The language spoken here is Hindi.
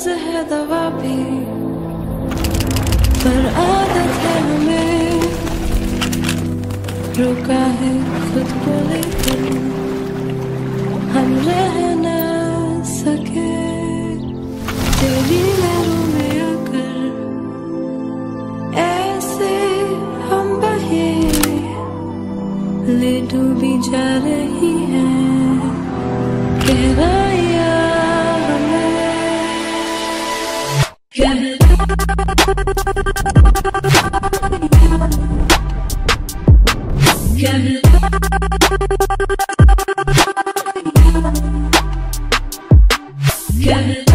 मर्ज है दवा भी, पर आदत है हमें रुका है खुद को लेकर हम रह ना सके तेरी लहरों में आकर ऐसे हम बहे ले डूबी जा रही है गहराइयाँ हमें Yeah.